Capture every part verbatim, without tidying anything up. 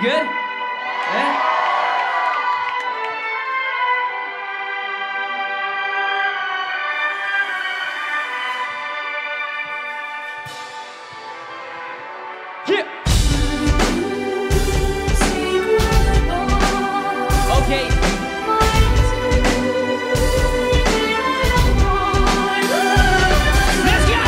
good? Yeah? Yeah. Okay. Let's go.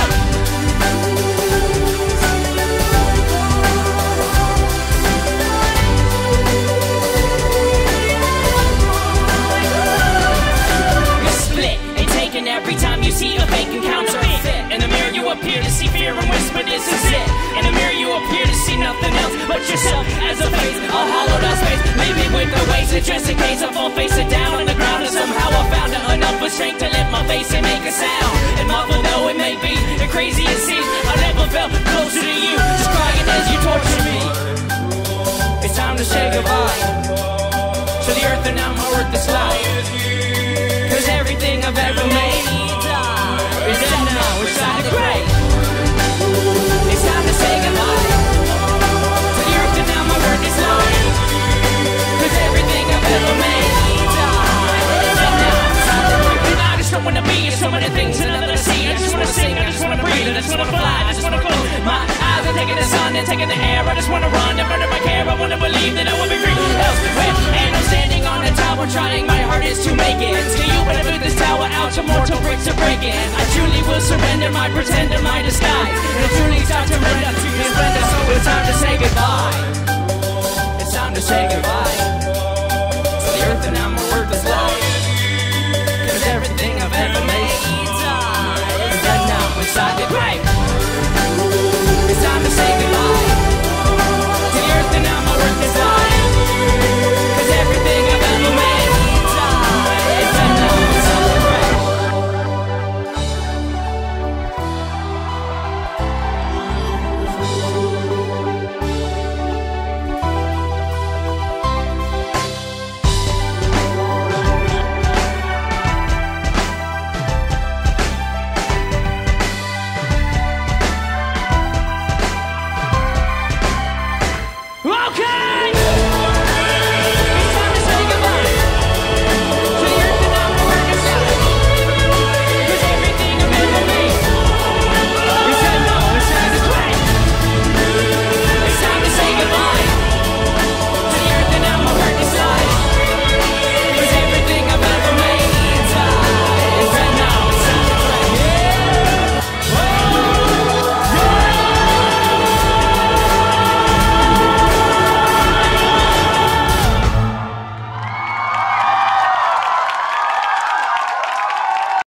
You're split and taken every time you see a fake encounter. In the mirror you appear to see fear and whisper this is it. In the mirror you appear to see nothing else but yourself as a face, a hollowed out space. Maybe with the ways that just in case I fall face it down on the ground. And somehow I found enough of strength to lift my face and make a sound. And muffled though it may be, and crazy it seems, I never felt closer to you, just crying as you torture me. It's time to say goodbye to the earth and now my worthless life. Cause everything I've ever made is dead now inside the grave. It's time to say goodbye to the earth and now my worthless life. Cause everything I've ever made is dead now inside the grave. And I just don't wanna be in so many things and nothing to see. I just wanna sing, I just wanna breathe, I just wanna fly, I just wanna close my eyes and taking the sun and taking the air. I just wanna run and murder my care. I wanna believe that I will be free elsewhere. And I'm standing on a tower trying my hardest to make it. To you, but I built this tower out to mortal bricks to break it. I truly will surrender my pretend and my disguise. And I truly start to render to your splendor. So it's time to say goodbye. It's time to say goodbye to the earth and now my worthless life.